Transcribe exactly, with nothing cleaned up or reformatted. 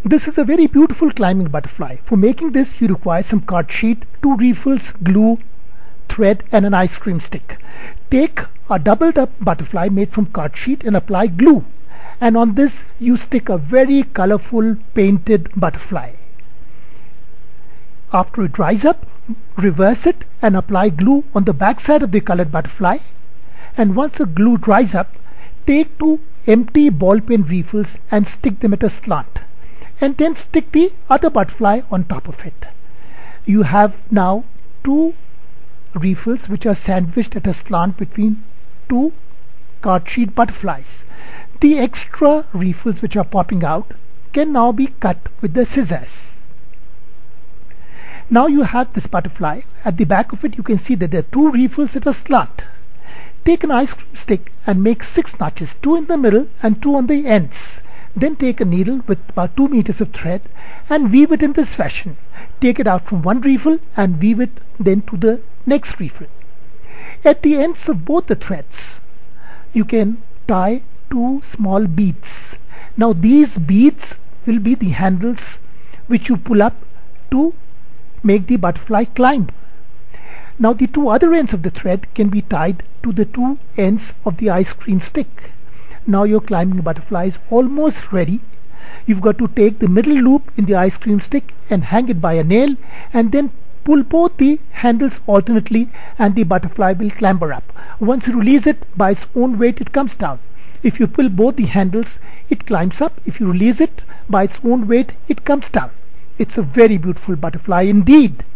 This is a very beautiful climbing butterfly. For making this, you require some card sheet, two refills, glue, thread and an ice cream stick. Take a doubled up butterfly made from card sheet and apply glue. And on this you stick a very colorful painted butterfly. After it dries up, reverse it and apply glue on the back side of the colored butterfly. And once the glue dries up, take two empty ball pen refills and stick them at a slant. And then stick the other butterfly on top of it. You have now two refills which are sandwiched at a slant between two card sheet butterflies. The extra refills which are popping out can now be cut with the scissors. Now you have this butterfly. At the back of it you can see that there are two refills at a slant. Take an ice cream stick and make six notches, two in the middle and two on the ends. Then take a needle with about two meters of thread and weave it in this fashion. Take it out from one refill and weave it then to the next refill. At the ends of both the threads you can tie two small beads. Now these beads will be the handles which you pull up to make the butterfly climb. Now the two other ends of the thread can be tied to the two ends of the ice cream stick. Now your climbing butterfly is almost ready. You've got to take the middle loop in the ice cream stick and hang it by a nail and then pull both the handles alternately and the butterfly will clamber up. Once you release it, by its own weight it comes down. If you pull both the handles, it climbs up. If you release it, by its own weight it comes down. It's a very beautiful butterfly indeed.